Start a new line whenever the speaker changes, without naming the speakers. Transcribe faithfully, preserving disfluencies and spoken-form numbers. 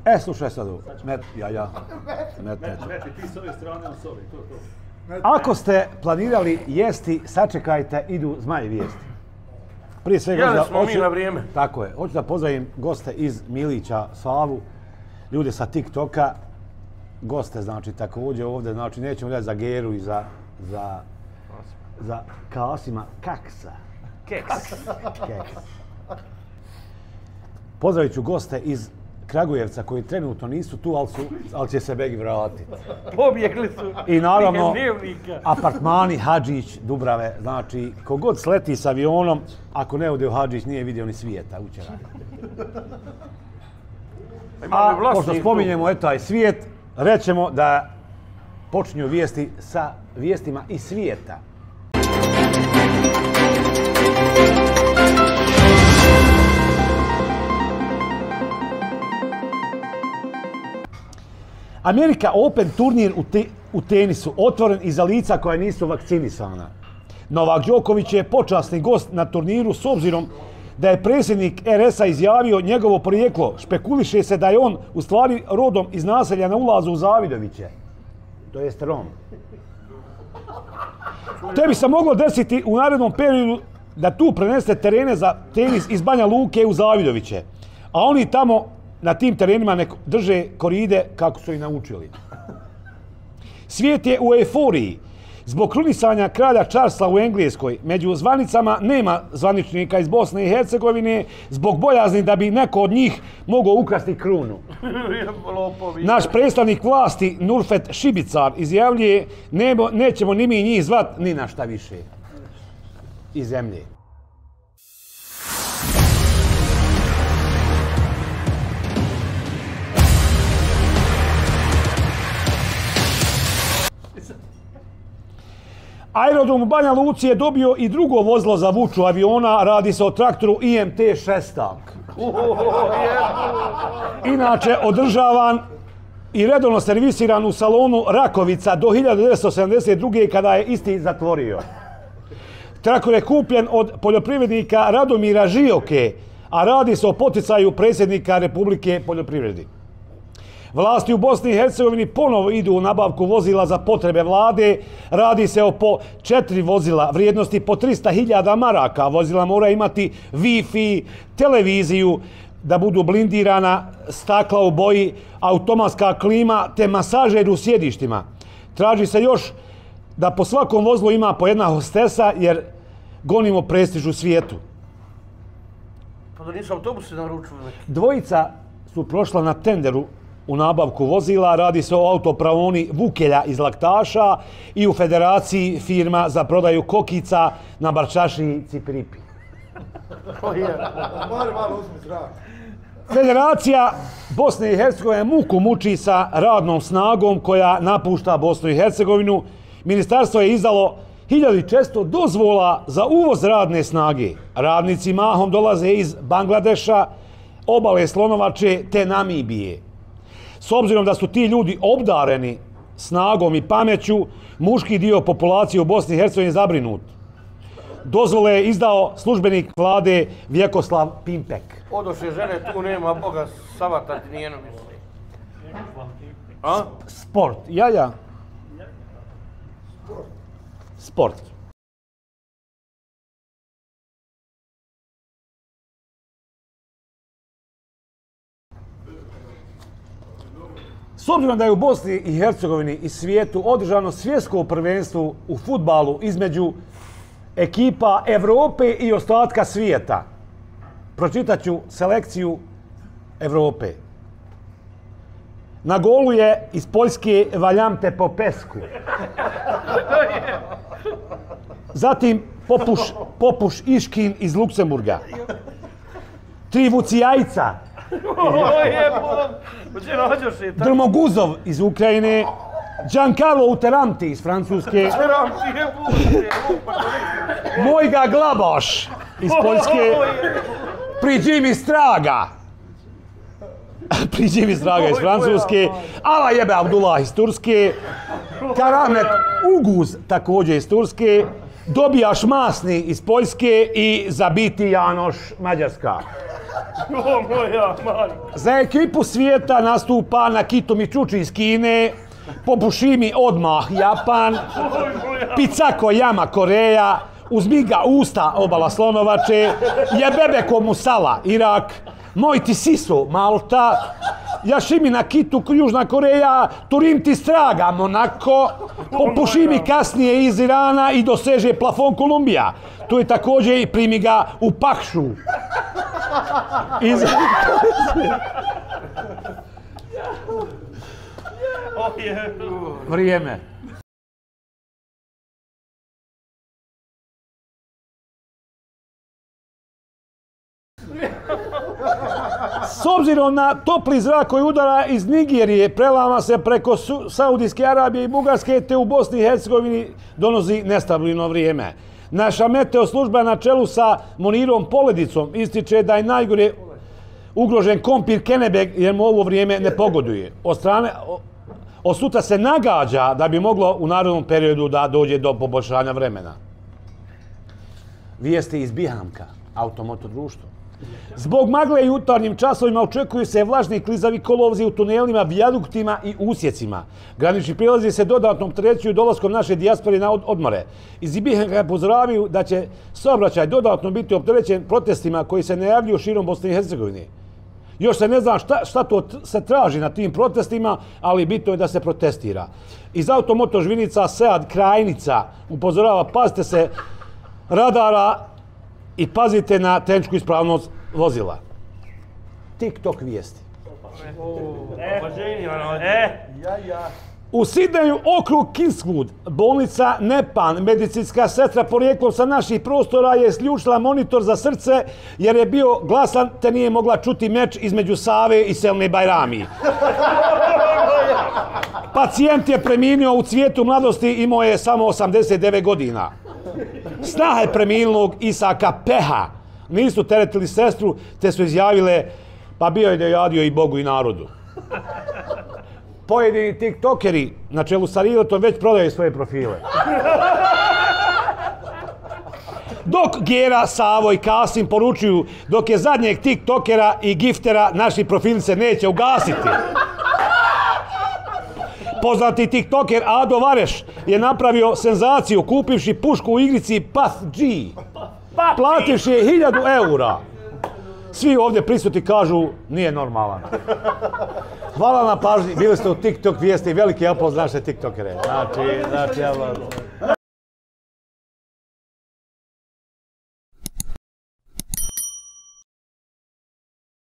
E, slušaj sad ovo. Met, ja, ja. Met, met.
Meti, ti s ove strane, on s ove, to, to.
Ako ste planirali jesti, sačekajte, idu zmaji vijesti. Prije svega,
Jeli smo
hoću,
mi na vrijeme.
Tako je. Hoću da pozdravim goste iz Milića, Savu, ljude sa TikToka, goste, znači, također ovdje, znači, nećemo reći za Geru i za, za, za Kasima Kaksa.
Keks.
Keks. Pozdravit ću goste iz Kragujevca koji trenutno nisu tu, ali, su, ali će se begi vratiti.
Pobjegli su.
I naravno,
dnevnika.
apartmani Hadžić, Dubrave, znači, kogod sleti s avionom, ako ne ode u Hadžić, nije vidio ni svijeta učera. A pošto spominjemo eto taj svijet, rećemo da počinju vijesti sa vijestima iz svijeta. Amerika Open turnir u, te, u tenisu otvoren i za lica koja nisu vakcinisana. Novak Đoković je počasni gost na turniru s obzirom da je predsjednik er es a izjavio njegovo porijeklo. Špekuliše se da je on u stvari rodom iz naselja na ulazu u Zavidoviće. To jest Rom. Te bi se moglo desiti u narednom periodu da tu preneste terene za tenis iz Banja Luke u Zavidoviće. A oni tamo na tim terenima nek drže koride kako su i naučili. Svijet je u euforiji. Zbog krunisanja kralja Charlesa u Engleskoj, među zvanicama nema zvaničnika iz Bosne i Hercegovine zbog bojazni da bi neko od njih mogao ukrasti krunu. Naš predstavnik vlasti Nurfet Šibicar izjavljuje nebo, nećemo ni mi njih zvat ni na šta više iz zemlje. Aerodrom u Banja Luci je dobio i drugo vozilo za vuču aviona, radi se o traktoru i em te šestak. Inače, održavan i redovno servisiran u salonu Rakovica do hiljadu devetsto sedamdeset druge. kada je isti zatvorio. Traktor je kupljen od poljoprivrednika Radomira Žioke, a radi se o poticaju predsjednika Republike poljoprivredi. Vlasti u Bosni i Hercegovini ponovo idu u nabavku vozila za potrebe vlade. Radi se o po četiri vozila vrijednosti po trista hiljada maraka. Vozila mora imati Wi-Fi, televiziju, da budu blindirana, stakla u boji, automatska klima te masažer u sjedištima. Traži se još da po svakom vozilu ima po jedna hostesa jer gonimo prestiž u svijetu.
Pa da nisu autobusi naručili neki.
Dvojica su prošla na tenderu u nabavku vozila, radi se o autopravoni Vukelja iz Laktaša i u Federaciji firma za prodaju kokica na Barčaši Cipiripi. Federacija Bosne i Hercegovine muku muči sa radnom snagom koja napušta Bosnu i Hercegovinu. Ministarstvo je izdalo hiljadu četiristo dozvola za uvoz radne snage. Radnici mahom dolaze iz Bangladeša, obale Slonovače te Namibije. S obzirom da su ti ljudi obdareni snagom i pameću, muški dio populacije u Bosni i Hercegovini zabrinut. Dozvole je izdao službenik vlade Vjekoslav Pimpek.
Odoše žene, tu nema Boga savatati nijedno misli. A?
Sport. Ja, ja. Sport. S obzirom da je u Bosni i Hercegovini i svijetu održano svjetsko prvenstvo u fudbalu između ekipa Evrope i ostatka svijeta, pročitat ću selekciju Evrope. Na golu je iz Poljske Valjamte Popescu. Zatim Popuš, Popuš Iškin iz Luksemburga. Tri Vucijajca. Drmoguzov iz Ukrajine. Giancarlo Uteramti iz Francuske. Mojga Glaboš iz Poljske. Priđimi Straga. Priđimi Straga iz Francuske. Ala Jebe Abdullah iz Turske. Karamet Uguz također iz Turske. Dobijaš masni iz Poljske i zabiti Janoš Mađarska.
O moja majka.
Za ekipu svijeta nastupa Nakito Mičuči iz Kine, Popušimi odmah Japan, Picako Jama Koreja, Uzmiga Usta obala Slonovače, Jebebeko Musala Irak, Mojti Sisu Malta, Jašimi Nakitu Južna Koreja, Turimti Straga Monako, Popušimi kasnije iz Irana i doseže plafon Kolumbija. Tu je također i primi ga u Pakšu. Iz... Vrijeme. S obzirom na topli zrak koji udara iz Nigerije, prelama se preko Saudijske Arabije i Bugarske, te u Bosni i Hercegovini donosi nestabilno vrijeme. Naša meteo služba na čelu sa Monirom Poledicom ističe da je najgore ugrožen Kompir Kenebeg jer mu ovo vrijeme ne pogoduje. Od strane, od sutra se nagađa da bi moglo u narednom periodu da dođe do poboljšanja vremena. Vijesti iz Bihamka, automoto društvo. Zbog magle i jutarnjim časovima očekuju se vlažni klizavi kolovzi u tunelima, vijaduktima i usjecima. Granični prilazi se dodatno opterećuju dolaskom naše dijaspore na odmore. Iz Bihamka upozoravaju da će saobraćaj dodatno biti opterećen protestima koji se najavljuju širom Bosne i Hercegovine. Još se ne zna šta, šta to se traži na tim protestima, ali bitno je da se protestira. Iz automoto Žvinica Sead Krajnica upozorava, pazite se radara i pazite na tehničku ispravnost vozila. TikTok vijesti. U Sidneju okrug Kingswood, bolnica Nepan, medicinska sestra porijeklom sa naših prostora je sljučila monitor za srce jer je bio glasan te nije mogla čuti meč između Save i Selme Bajrami. Pacijent je preminio u cvijetu mladosti, imao je samo osamdeset devet godina. Snahe preminulog Isaka Peha nisu teretili sestru, te su izjavile, pa bio je da je jadio i Bogu i narodu. Pojedini tiktokeri na čelu sa Riletom već prodaju svoje profile. Dok Gera, Savo i Kasim poručuju, dok je zadnjeg tiktokera i giftera, naši profili se neće ugasiti. Poznati tiktoker Ado Vareš je napravio senzaciju kupivši pušku u igrici P U B G. Plativši je hiljadu eura. Svi ovdje prisutni kažu, nije normalan. Hvala na pažnji, bili ste u TikTok vijesti, veliki aplauz naše tiktokere. Znači, znači, ja